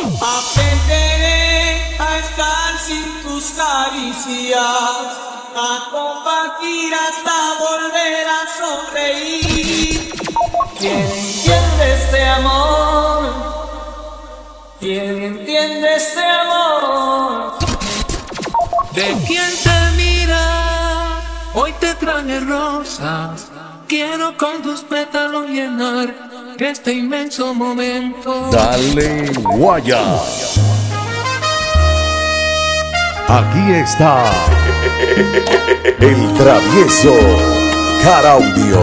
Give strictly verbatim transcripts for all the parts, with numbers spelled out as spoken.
Aprenderé a estar sin tus caricias, a compartir hasta volver a sonreír. ¿Quién entiende este amor? ¿Quién entiende este amor? ¿De quién te mira? Hoy te traje rosas. Quiero con tus pétalos llenar este inmenso momento. Dale guaya. Aquí está el travieso Caraudio.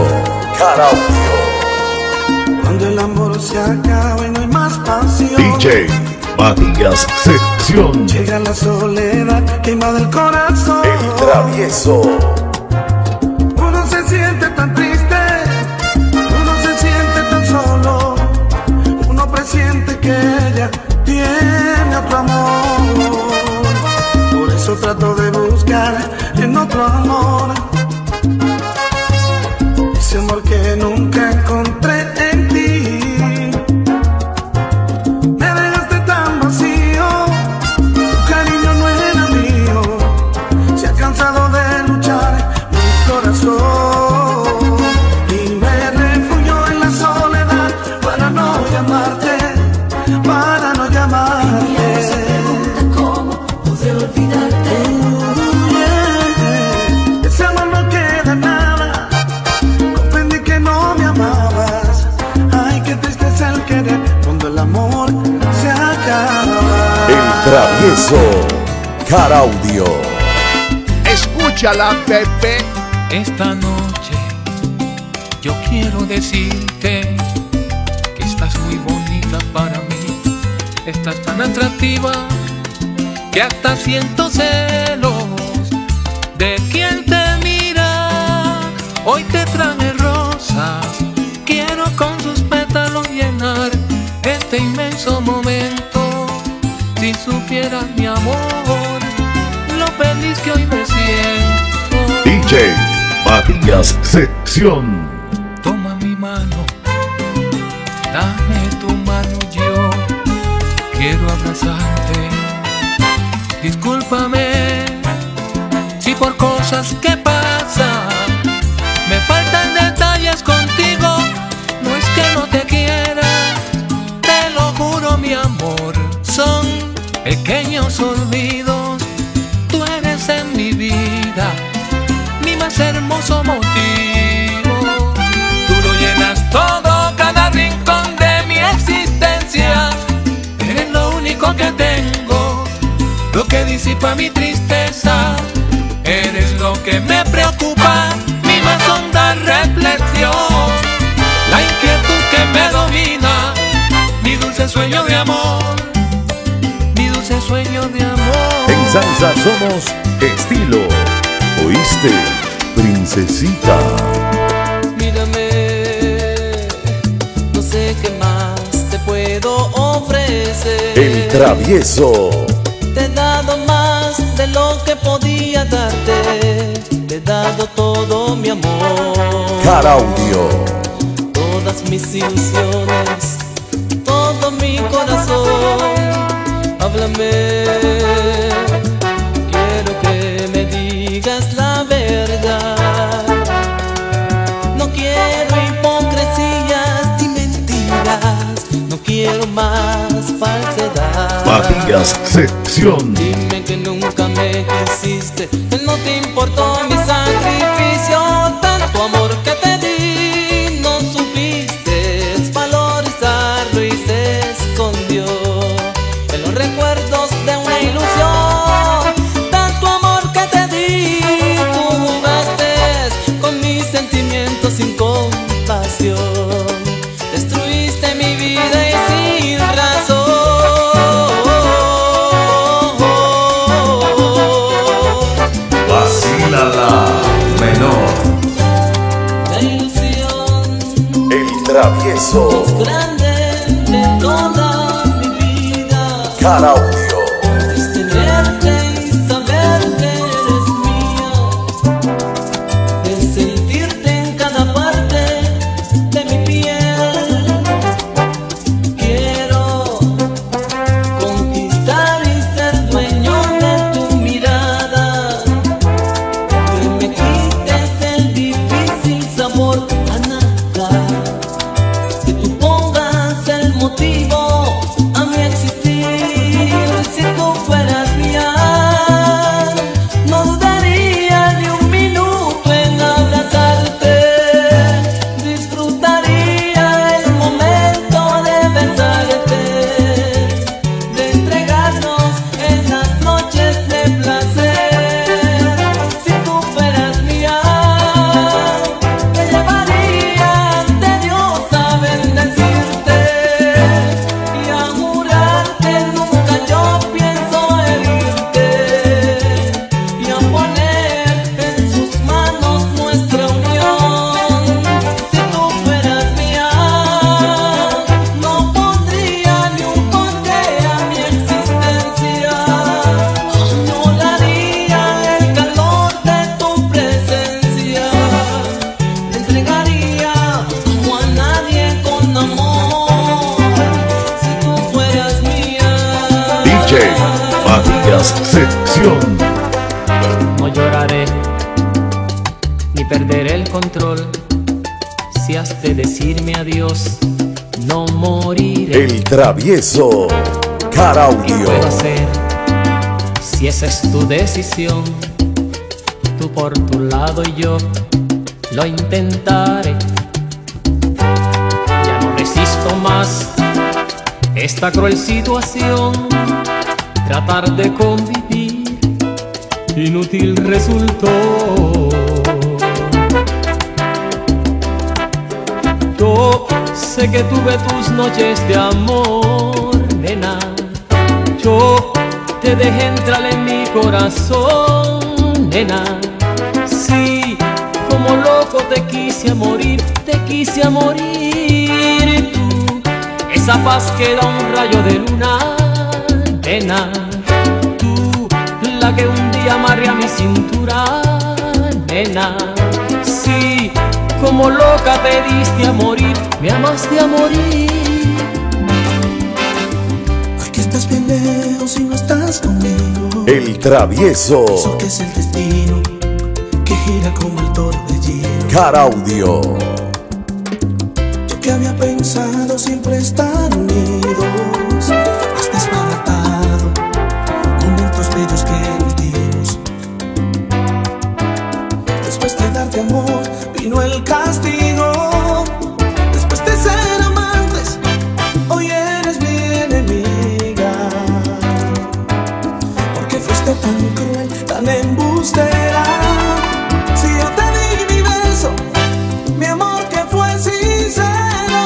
Caraudio. Cuando el amor se acaba y no hay más pasión, D J Matías Sección. llega la soledad que invade el corazón. El travieso. Uno se siente tan triste, uno se siente tan solo, uno presiente que ella tiene otro amor. Por eso trato de buscar en otro amor ese amor que nunca encontré en ti. Me dejaste tan vacío, tu cariño no era mío. Se ha cansado de luchar mi corazón y me refugio en la soledad para no llamarte, para no llamarte. ¿Cómo pude olvidarte? Uh, yeah. Ese amor no queda nada. Comprendí que no me amabas. Ay, qué triste es el querer cuando el amor se acaba. El travieso Caraudio. Escúchala, Pepe. Esta noche yo quiero decirte que estás muy bonita para mí. Estás tan atractiva que hasta siento celos de quien te mira. Hoy te traje rosas, quiero con sus pétalos llenar este inmenso momento. Si supieras mi amor, lo feliz que hoy me siento. D J Matías Sección. Toma mi mano, dame tu mano, yo quiero abrazarte. Discúlpame si por cosas que pasan me faltan detalles contigo. No es que no te quiera, te lo juro mi amor. Son pequeños olvidos, tú eres en mi vida mi más hermoso motivo. Tú lo llenas todo, cada rincón de mi existencia. Eres lo único que tengo, lo que disipa mi tristeza. Eres lo que me preocupa, mi más honda reflexión. La inquietud que me domina, mi dulce sueño de amor, mi dulce sueño de amor. En salsa somos estilo. ¿Oíste, princesita? Mírame, no sé qué más te puedo ofrecer. El travieso Te he dado más de lo que podía darte. Te he dado todo mi amor, Caraudio. todas mis ilusiones, todo mi corazón. Háblame, quiero que me digas la verdad. No quiero hipocresías ni mentiras, no quiero más falsedad. Matías Sección. Dime que nunca me quisiste, que no te importó mi sacrificio. Tanto amor que te di, no supiste valorizarlo y se escondió en los recuerdos de una ilusión. Tanto amor que te di, tú jugaste con mis sentimientos sin compasión. Destruiste mi vida y sin razón. Vacílala, menor. La ilusión El travieso más grande de toda mi vida Caraudio. es tenerte y saber que eres mía, es sentirte en cada parte de mi piel. Quiero motivo a mi existir. Si tú fueras mía, no dudaría ni un minuto en abrazarte. Disfrutaría el momento de besarte, de entregarnos en las noches de placer. Si tú fueras mía, te llevaría ante Dios a bendecirte y a jurar que nunca yo pienso herirte, y a poner en sus manos nuestra unión. Si tú fueras mía, no pondría ni un porqué a mi existencia. Añoraría el calor de tu presencia, te entregaría como a nadie con amor. Si tú fueras mía, D J Matías Sección. No lloraré ni perderé el control. Si has de decirme adiós, no moriré. El travieso Car ¿Qué Audio. puedo hacer si esa es tu decisión? Tú por tu lado y yo lo intentaré. Ya no resisto más esta cruel situación. Tratar de convivir inútil resultó. Yo sé que tuve tus noches de amor, nena. Yo te dejé entrar en mi corazón, nena. Sí, como loco te quise a morir, te quise a morir. Tú, esa paz que da un rayo de luna, nena. Tú, la que un día amarré a mi cintura, nena. Sí, como loca te diste a morir, me amaste a morir. Aquí estás bien lejos y no estás conmigo. El travieso Eso que es el destino, que gira como el torbellino. Car Audio. Yo que había pensado siempre estar unidos, has desbaratado momentos bellos que nos dimos. Después de darte amor vino el castigo. Después de ser amantes, hoy eres mi enemiga. Porque fuiste tan cruel, tan embustera. Si yo te di mi beso, mi amor que fue sincero.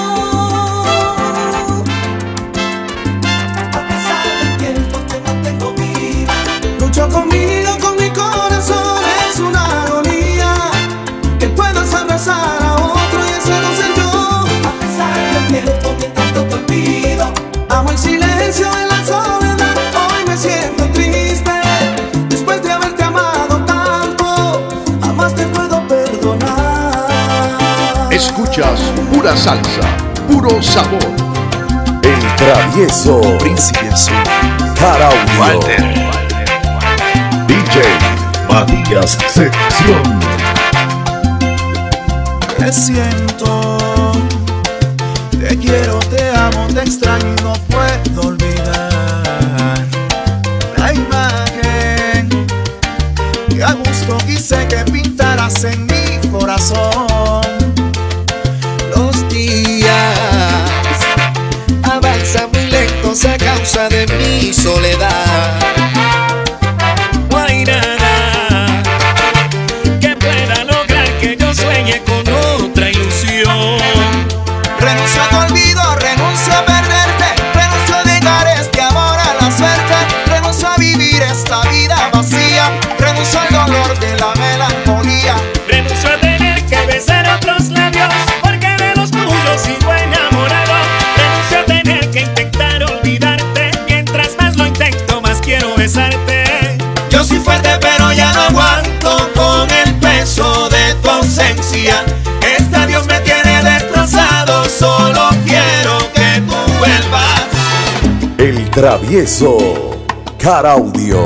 A pesar del tiempo que no tengo vida, lucho conmigo, con mi corazón. Es una agonía que puedas abrazar a otro y ese no ser yo. A pesar del tiempo mientras no te olvido, amo el silencio en la soledad. Hoy me siento triste después de haberte amado tanto. Jamás te puedo perdonar. Escuchas pura salsa, puro sabor. El travieso Príncipe Azul. Car Audio. Walter. D J Matías Sección. Te siento, te quiero, te amo, te extraño y no puedo olvidar la imagen que a gusto quise que pintaras en mi corazón. Los días avanzan muy lentos a causa de mi soledad. No hay nada que pueda lograr que yo sueñe con otra ilusión. Renuncio a tu olvido, renuncio a perderte, renuncio a dejar este amor a la suerte, renuncio a vivir esta vida vacía, renuncio al dolor de la melancolía, renuncio a tener que besar otros labios, porque de los tuyos sigo enamorado, renuncio a tener que intentar olvidarte, mientras más lo intento más quiero besarte. Yo soy fuerte pero ya no aguanto con el peso de tu ausencia. Este adiós me tiene destrozado, solo quiero que tú vuelvas. El travieso Car Audio.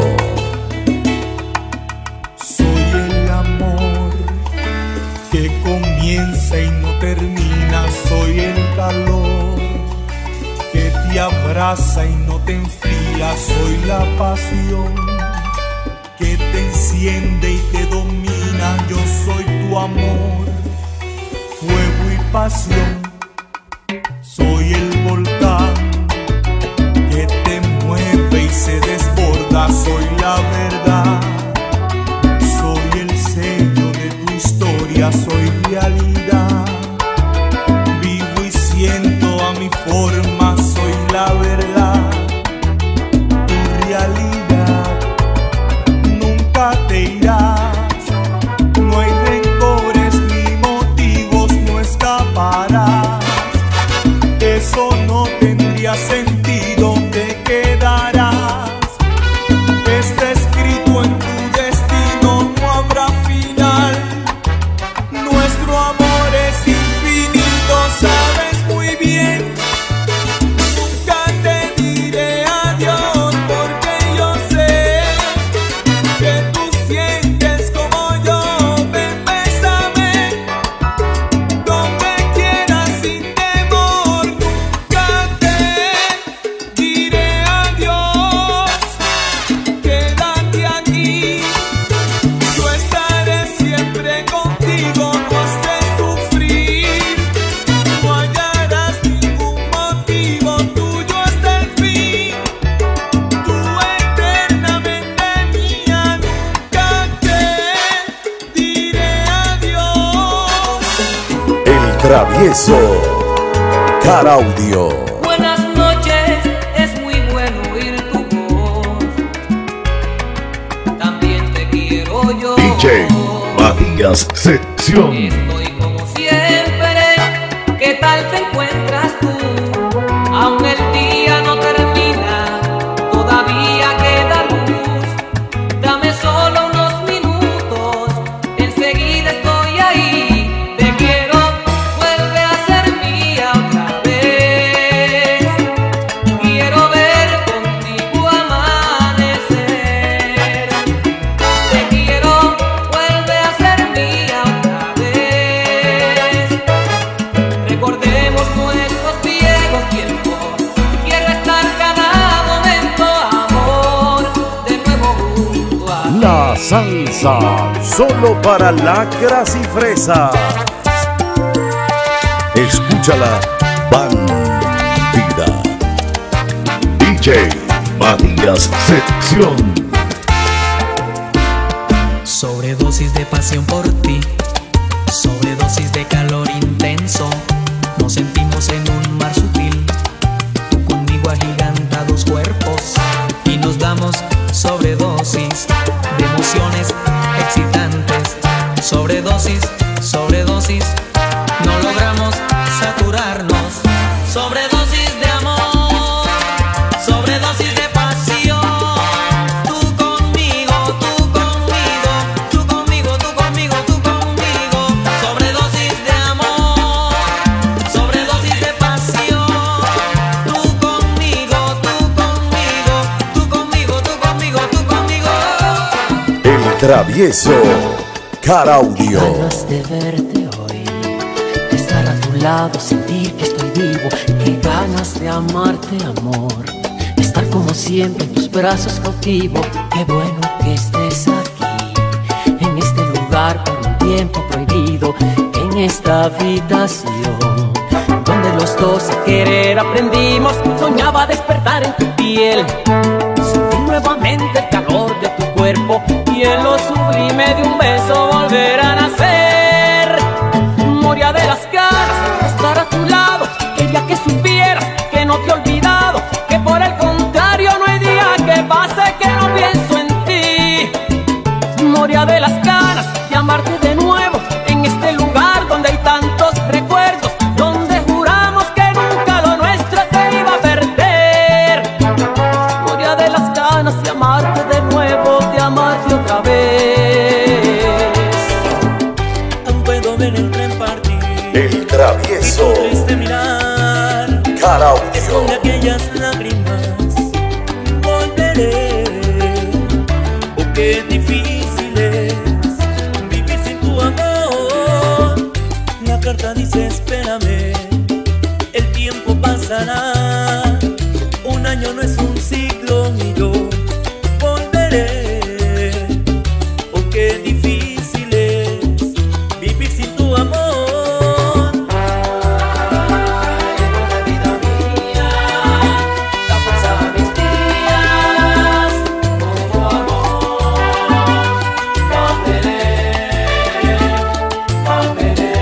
Soy el amor que comienza y no termina. Soy el calor que te abraza y no te enfría. Soy la pasión que te enciende y te domina. Yo soy tu amor, fuego y pasión. Soy el volcán que te mueve y se desborda. Soy la verdad, soy el sello de tu historia. Soy realidad, vivo y siento a mi forma. Soy la verdad, tu realidad. Nunca te irás, no hay rencores ni motivos, no escaparás. Eso no tendría sentido, te quedarás. Está escrito en tu destino, no habrá final. Nuestro amor es infinito, sabes muy bien. Nunca te diré adiós porque yo sé que tú sientes como yo. Ven, bésame donde quieras sin temor. Nunca te diré adiós, quédate aquí. Yo estaré siempre contigo, no has de sufrir. No hallarás ningún motivo, tuyo hasta el fin. Tú eternamente mía, nunca te diré adiós. El Travieso Caraudio. Buenas noches, es muy bueno oír tu voz. También te quiero yo. D J Matías Sección. Estoy como siempre. ¿Qué tal te encuentras tú? Aún el día no termina, todavía queda luz. Dame solo unos minutos, enseguida estoy ahí. Te quiero, vuelve a ser mía otra vez. Quiero ver contigo amanecer. Te quiero, vuelve a ser mía otra vez. Recordemos nuestros viejos tiempos. Quiero estar cada momento, amor, de nuevo junto a ti. La salsa, solo para lacras y fresas. Escúchala, bandida. D J Matías Sección. Sobredosis de pasión por ti, sobredosis de calor intenso. Nos sentimos en un mar sutil, tú conmigo agigantados cuerpos, y nos damos sobredosis de emociones excitantes. Sobredosis, sobredosis, no logramos saturarnos. Sobredosis de amor, sobredosis de pasión. Tú conmigo, tú conmigo, tú conmigo, tú conmigo, tú conmigo. Sobredosis de amor, sobredosis de pasión. Tú conmigo, tú conmigo, tú conmigo, tú conmigo, tú conmigo. El Travieso Caraudio. Ganas de verte hoy, de estar a tu lado, sentir que estoy vivo. Qué ganas de amarte, amor, de estar como siempre en tus brazos cautivo. Qué bueno que estés aquí, en este lugar por un tiempo prohibido, en esta habitación donde los dos a querer aprendimos. Soñaba despertar en tu piel, sentir nuevamente el calor de tu cuerpo, y en lo sublime de un beso volver a nacer. Moría de las ganas de estar a tu lado, quería que supieras que no te he olvidado, que por el contrario no hay día que pase que no pienso en ti. Moría de las ganas de amarte de nuevo, en este lugar donde hay tantos recuerdos, donde juramos que nunca lo nuestro se iba a perder. Moría de las ganas de amarte de nuevo, de amarte otra vez. año no es un ciclo y yo volveré. Oh, qué difícil es vivir sin tu amor. Ay, vida mía, da fuerza a mis días. Como amor, volveré, volveré.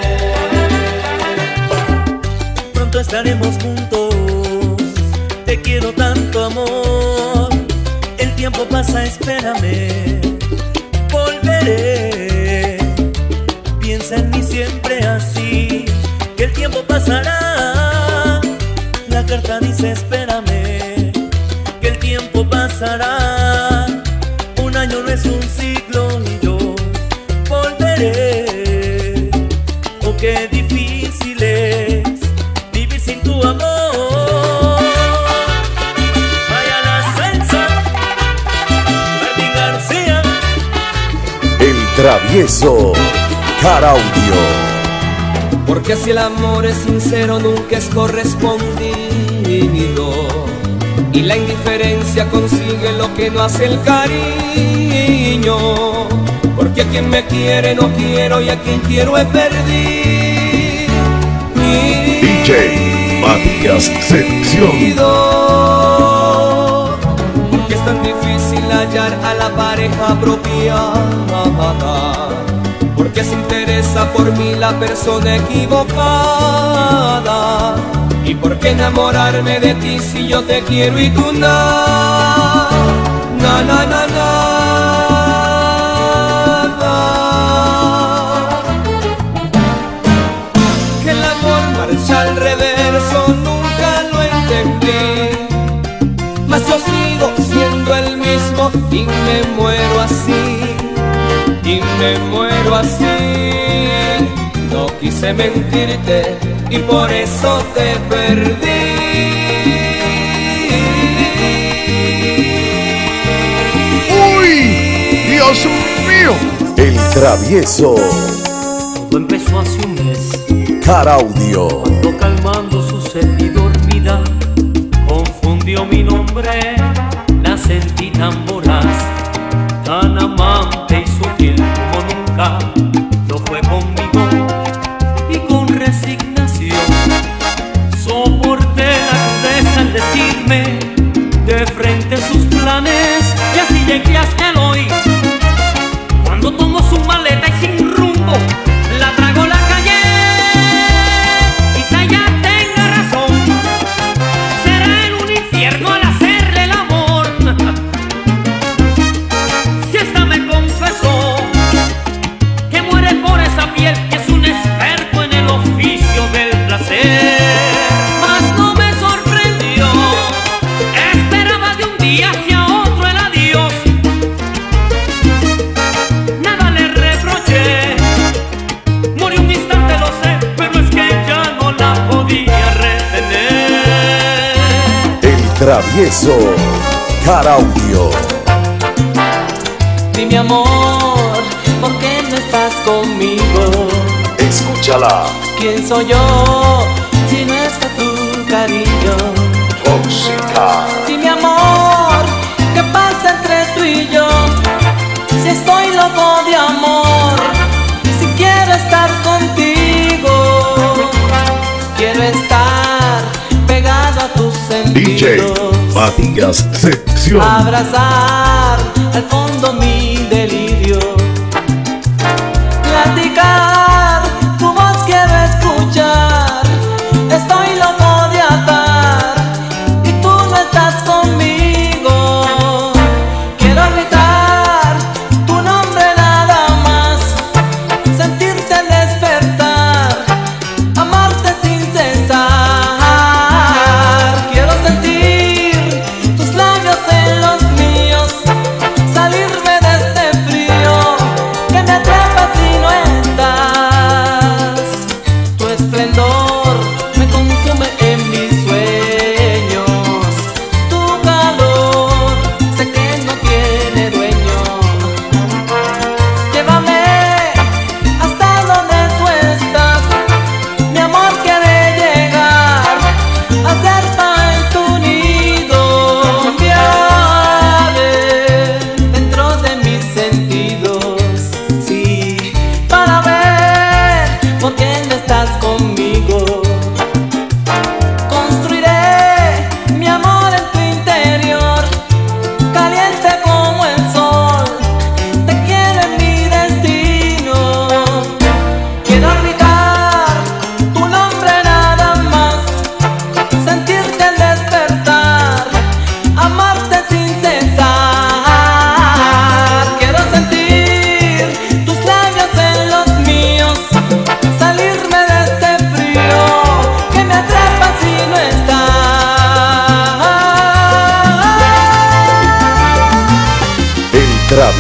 Pronto estaremos juntos. Te quiero tanto, amor. El tiempo pasa, espérame. Volveré. Piensa en mí siempre así, que el tiempo pasará. La carta dice espérame, que el tiempo pasará. Un año no es un ciclo y yo volveré. Oh, qué difícil es vivir sin tu amor. Travieso Caraudio. Porque si el amor es sincero nunca es correspondido, y la indiferencia consigue lo que no hace el cariño. Porque a quien me quiere no quiero y a quien quiero he perdido. D J Matías Selección. Porque es tan difícil hallar a la pareja apropiada, porque se interesa por mí la persona equivocada. Y por qué enamorarme de ti si yo te quiero y tú nada, na, na, na, nada. Que el amor marcha al reverso nunca lo entendí, mas yo sigo siendo el mismo y me muero así, y me muero así. No quise mentirte y por eso te perdí. ¡Uy! ¡Dios mío! El Travieso Todo empezó hace un mes, Caraudio. cuando calmando su sed y dormida confundió mi nombre. La sentí tan voraz, tan amante y sutil como nunca lo fue conmigo, y con resignación soporté la crudeza al decirme de frente sus planes. Y así llegué hasta el hoy, cuando tomo su maleta y sin rumbo la trago a la calle. Quizá ella tenga razón, será en un infierno al hacerle el amor. Si esta me confesó que muere por esa piel, que es un experto en el oficio del placer, mas no me sorprendió. Esperaba de un día hacia otro el adiós. Nada le reproché, murió un instante, lo sé, pero es que ya no la podía retener. El Travieso Caraudio. Dime amor, ¿por qué no estás conmigo? Escúchala. ¿Quién soy yo si no está tu cariño? Tóxica. Dime amor, ¿qué pasa entre tú y yo? Si estoy loco de amor, si quiero estar contigo, quiero estar pegado a tus D J sentidos, Matías Selección. abrazar al fondo mi delirio, platicar, tu voz quiero escuchar. Estoy loco de atar y tú no estás conmigo. Quiero gritar tu nombre nada más, sentirte al despertar, amarte sin cesar. Quiero sentir tus labios en los míos, salirme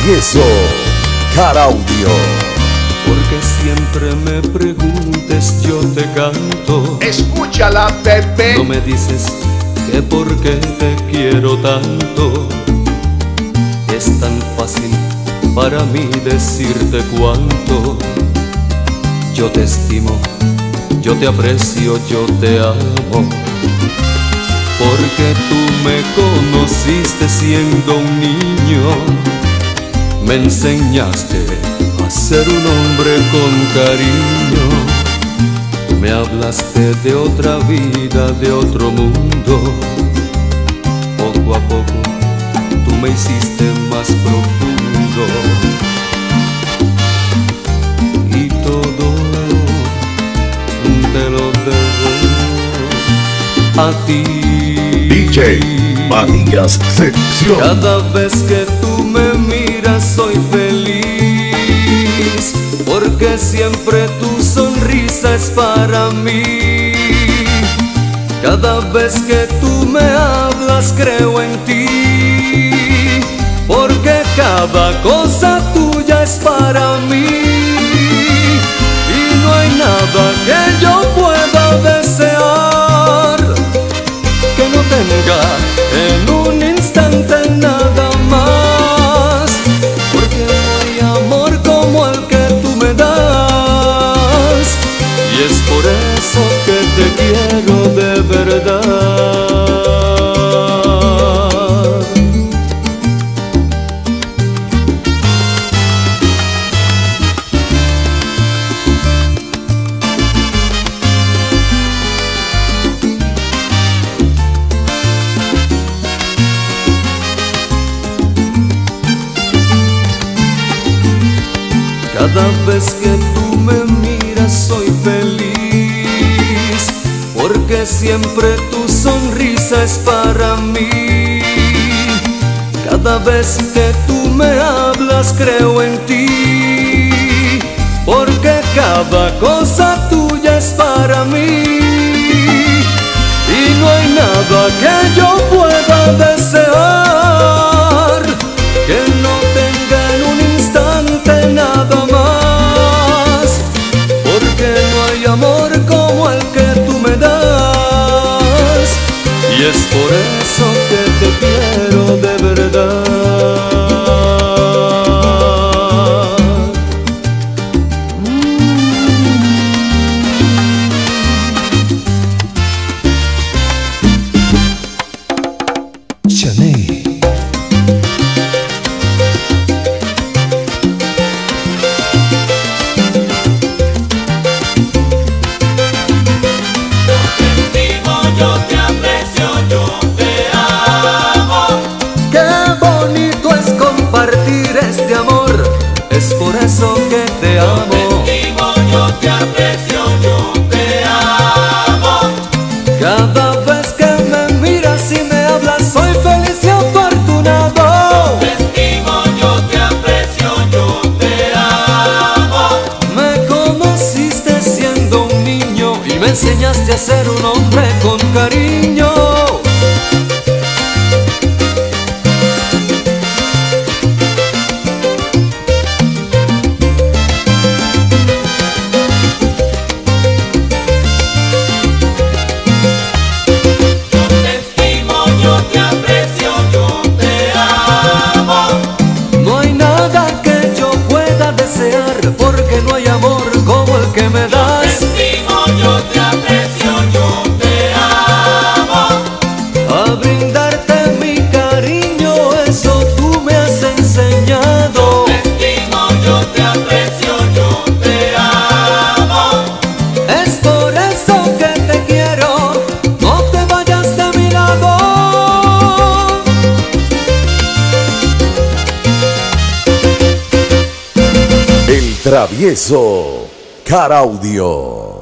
travieso Caraudio. Porque siempre me preguntes, yo te canto. Escúchala, bebé. No me dices que por qué te quiero tanto. Es tan fácil para mí decirte cuánto. Yo te estimo, yo te aprecio, yo te amo. Porque tú me conociste siendo un niño. Me enseñaste a ser un hombre con cariño. Me hablaste de otra vida, de otro mundo. Poco a poco tú me hiciste más profundo. Y todo te lo debo a ti. D J Matías Sección. Cada vez que tú me miras soy feliz, porque siempre tu sonrisa es para mí. Cada vez que tú me hablas creo en ti, porque cada cosa tuya es para mí. Y no hay nada que yo pueda desear que no tenga en un instante nada más. Porque no hay amor como el que tú me das, y es por eso que te quiero de verdad. Cada vez que tú me miras soy feliz, porque siempre tu sonrisa es para mí. Cada vez que tú me hablas creo en ti, porque cada cosa tuya es para mí. Y no hay nada que yo pueda desear que no tenga en un instante nada más. Porque no hay amor como el que tú me das, y es por eso que te quiero de verdad. Chanel. Este amor, es por eso que te amo. Yo te estimo, yo te aprecio, yo te amo. Cada vez que me miras y me hablas soy feliz y afortunado. Yo te estimo, yo te aprecio, yo te amo. Me conociste siendo un niño y me enseñaste a ser un hombre con cariño. Porque no hay amor como el que me das. Yo te estimo, yo te aprecio, yo te amo. A brindarte mi cariño, eso tú me has enseñado. Yo te estimo, yo te aprecio, yo te amo. Es por eso que te quiero, no te vayas de mi lado. El travieso Caraudio.